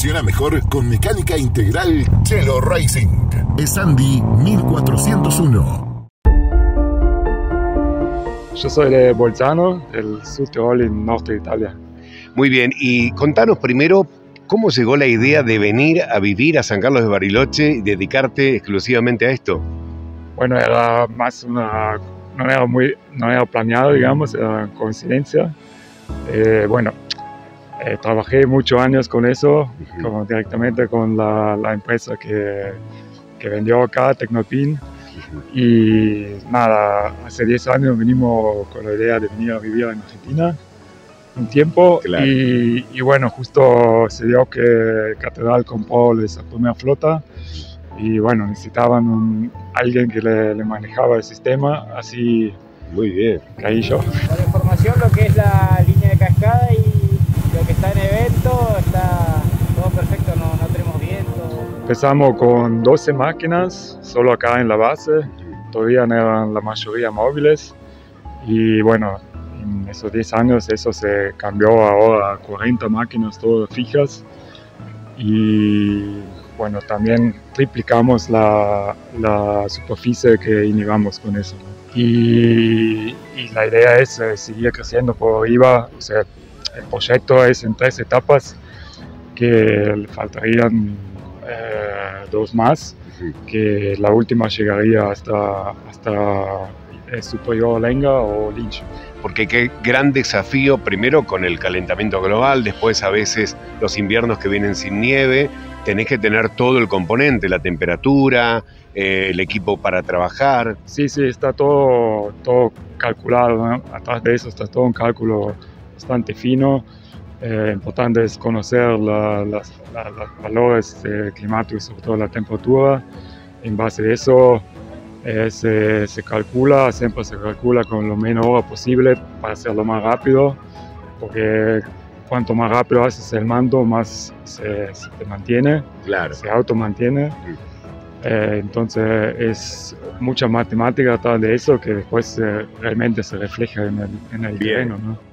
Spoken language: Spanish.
funciona mejor con mecánica integral Cielo Racing. Es Andy 1401. Yo soy de Bolzano, del Sud Tirol, en norte de Italia. Muy bien, y contanos primero cómo llegó la idea de venir a vivir a San Carlos de Bariloche y dedicarte exclusivamente a esto. Bueno, era más no era planeado, digamos, era coincidencia. Trabajé muchos años con eso, directamente con la empresa que vendió acá, Tecnopin. Y nada, hace 10 años venimos con la idea de venir a vivir en Argentina un tiempo. Claro. Y bueno, justo se dio que Catedral compró esa primera flota y bueno, necesitaban alguien que le manejaba el sistema, así. Muy bien. Caí yo. Para información, lo que es la línea de cascada y lo que está en evento, está todo perfecto, no tenemos viento. Empezamos con 12 máquinas, solo acá en la base, todavía no eran la mayoría móviles y bueno, en esos 10 años eso se cambió ahora a 40 máquinas todas fijas y bueno, también triplicamos la superficie que inhibamos con eso, ¿no? Y la idea es seguir creciendo por arriba, o sea, el proyecto es en 3 etapas que le faltarían 2 más, que la última llegaría hasta Superior Lenga o Lynch. Porque qué gran desafío, primero con el calentamiento global, después a veces los inviernos que vienen sin nieve, tenés que tener todo el componente, la temperatura, el equipo para trabajar. Sí, está todo calculado, ¿no? Atrás de eso está todo un cálculo bastante fino. Importante es conocer los valores climáticos, sobre todo la temperatura. En base a eso se calcula, siempre se calcula con lo menos hora posible para hacerlo más rápido, porque cuanto más rápido haces el mando, más se mantiene, claro. Se automantiene. Entonces es mucha matemática atrás de eso que después realmente se refleja en el terreno, ¿no?